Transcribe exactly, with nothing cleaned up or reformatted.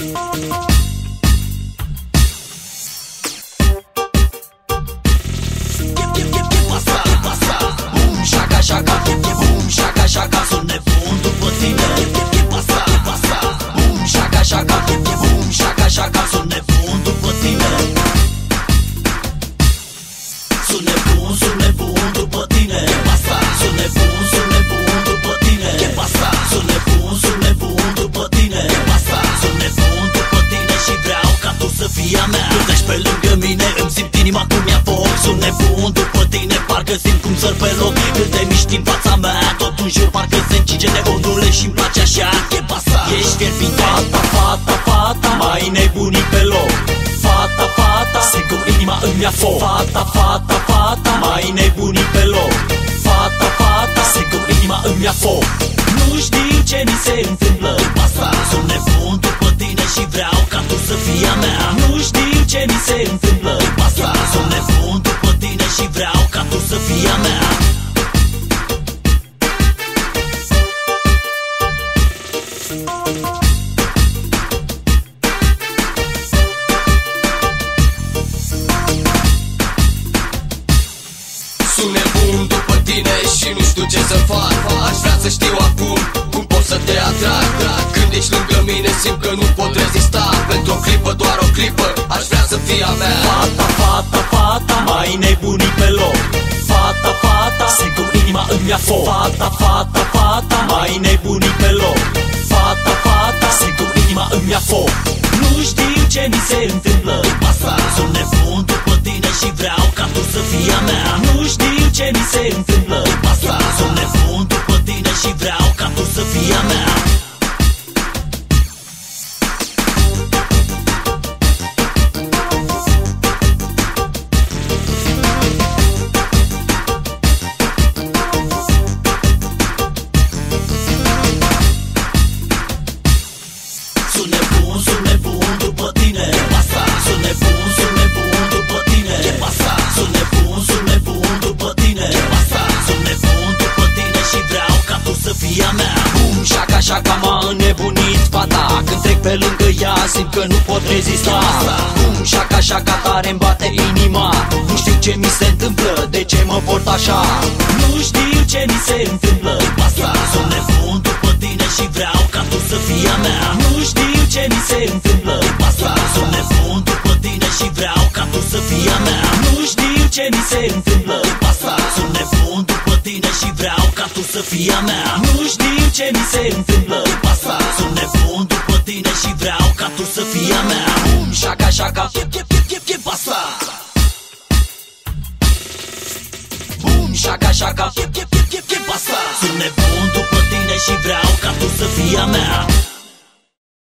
Sunt nebun după tine. Ce pasa? Ce pasa? Bum, șaca, șaca. Bum, șaca, șaca. Sunt nebun după tine. Sunt nebun, sunt nebun după tine. Ce pasa? Sunt nebun, sunt nebun după tine. Ce pasa? Sunt nebun, sunt nebun după tine. Ce pasa? Sunt nebun după tine și vreau ca tu să fii a mea. Când ești pe lângă mine îmi simt inima cum ia foc. Sunt nebun după tine, parcă simt cum săr pe loc. Când te miști în fața mea, tot în jur parcă se încinge nebunule și-mi place așa. Ce pasa? Ești fierbinte. Fata, fata, fata, mai nebunit pe loc. Fata, fata, sigur inima îmi ia foc. Fata, fata, fata, mai nebunit pe loc. Fata, fata, sigur inima îmi ia foc. Nu știu ce mi se întâmplă. Ce pasa? Sunt nebun după tine și vreau ca tu să fii a mea. Nu știu ce mi se întâmplă. Ce pasa? Sunt nebun după tine și vreau ca tu să fii a mea. Sunt nebun după tine și nu știu ce să fac. Aș vrea să știu acum cum pot să te atrag. Când ești lângă mine simt că nu pot rezista. Pentru o clipă, doar o clipă, aș vrea să fii a mea. Fata, fata, fata, mai nebunit pe loc. Fata, fata, sigur inima îmi ia foc. Fata, fata, fata, mai nebunit pe loc. Fata, fata, sigur inima îmi ia foc. Nu știu ce mi se întâmplă. Pasa? Sunt nebun după tine și vreau ca tu să fii a mea. Nu știu ce mi se întâmplă. Pasa? Sunt nebun după tine și vreau ca tu să fii a mea. Sunt nebun, sunt nebun după tine. Pasa? Sunt nebun, sunt nebun după tine. Ce pasa? Sunt nebun, sunt nebun după tine. Ce pasa? Sunt nebun după tine și vreau ca tu să fii a mea. Bum, șaca, șaca, m-a înnebunit fata. Când trec pe lângă ea simt că nu pot rezista. Bum, șaca, șaca, tare-mi bate inima. Nu știu ce mi se întâmplă, de ce mă port așa. Nu știu ce mi se întâmplă. Pasa? Sunt nebun după tine și vreau ca tu să fii a mea. Nu știu ce mi se întâmplă. Pasa? Sunt nebun după tine și vreau ca tu să fii a mea. Nu știu ce mi se întâmplă. Pasa? Sunt nebun după tine și vreau ca tu să fii a mea. Nu știu ce mi se întâmplă. Pasa? Sunt nebun după tine și vreau ca tu să fii a mea. Bum, șaca, șaca, ce pasa? Bum, șaca, șaca, ce pasa? Sunt nebun după tine și vreau ca tu să fii a mea.